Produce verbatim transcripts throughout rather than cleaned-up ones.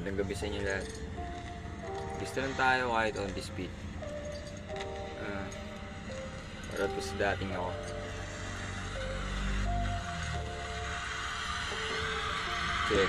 Magandang gabi sa inyo lahat. Gusto lang tayo kahit on this beat. Uh, para po sa dating ako. Check.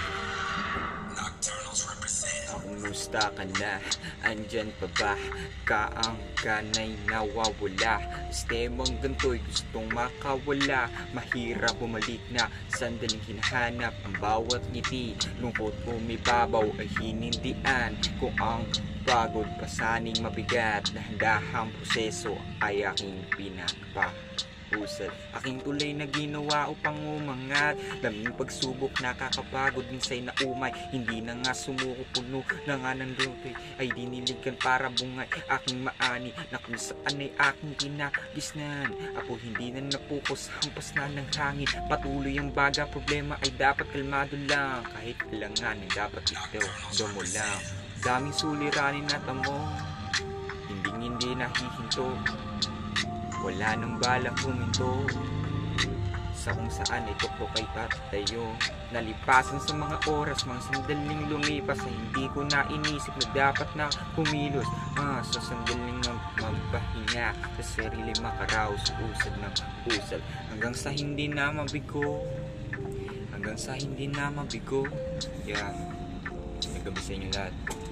Kumusta ka na? Andyan pa ba? Kaang kanay nawawala. Sistemang ganto'y gustong makawala. Mahirap bumalik na sandaling hinahanap ang bawat ngiti. Lungkot bumibabaw ay hinindian. Kung ang pagod pasaning mabigat, dahan-dahang proseso ay aking pinagpa Usad. Aking tulay na ginawa upang umangat. Daming pagsubok, nakakapagod, minsay na umay. Hindi na nga sumuko, puno na nga ng lutoy ay diniligan para bungay. Aking maani na kung saan ay aking kinagisnan. Ako hindi na napukos, hampas na ng hangin. Patuloy ang baga, problema ay dapat kalmado lang. Kahit kailangan ay dapat ito domo lang. Daming suliranin at amo, hindi hindi nahihinto. Wala nang balak huminto sa kung saan ay tuktok ay tatayo. Nalipasan sa mga oras, mga sandaling lumipas ay hindi ko na inisip na dapat na kumilos. Ah, sa sandaling magpahinga, sa sarili makaraos, usad ng usad. Hanggang sa hindi na mabigo, hanggang sa hindi na mabigo. Yeah, nagabi sa inyo lahat.